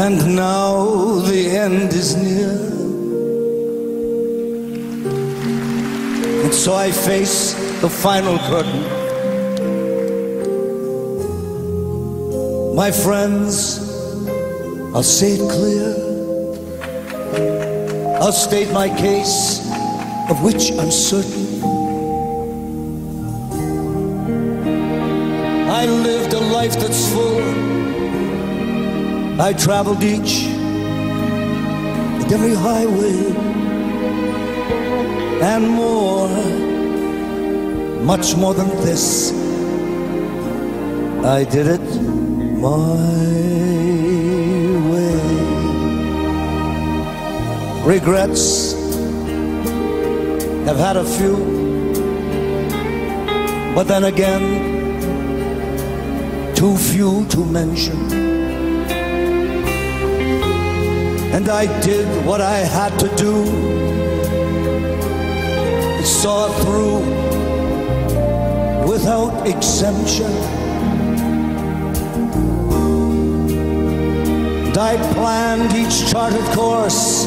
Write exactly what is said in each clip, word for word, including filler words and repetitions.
And now the end is near, and so I face the final curtain. My friends, I'll say it clear, I'll state my case, of which I'm certain. I lived a life that's full. I traveled each and every highway and more, much more than this. I did it my way. Regrets, have had a few, but then again, too few to mention. And I did what I had to do, saw it through without exemption. And I planned each charted course,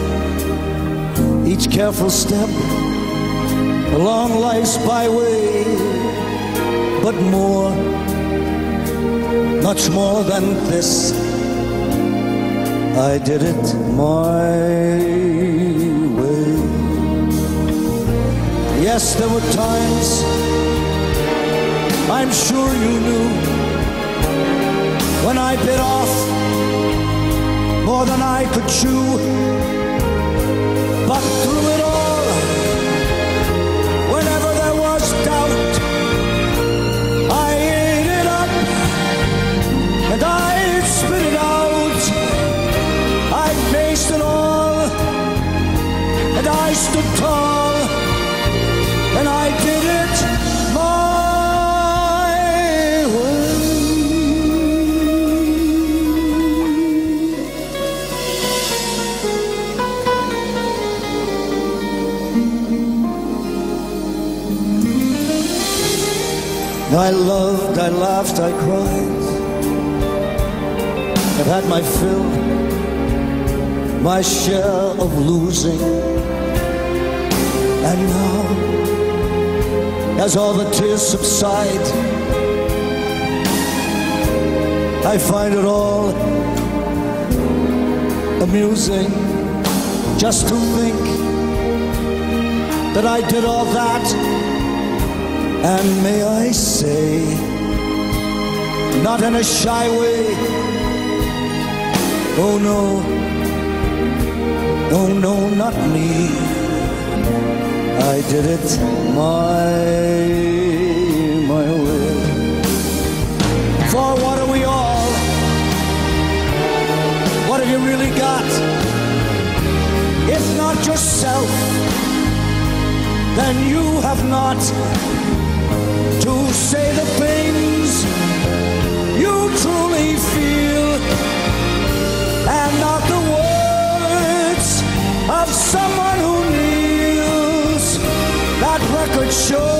each careful step along life's byway, but more, much more than this, I did it my way. Yes, there were times, I'm sure you knew, when I bit off more than I could chew. But through it all, whenever there was doubt, I ate it up and I spit it out. I faced it all and I stood tall and I did it my way. I loved, I laughed, I cried. I've had my fill, my share of losing. And now, as all the tears subside, I find it all amusing just to think that I did all that. And may I say, not in a shy way, oh no, oh no, not me. I did it my, my way. For what are we all? What have you really got? If not yourself, then you have not to say the things you truly feel, and not the words of someone who kneels. That record shows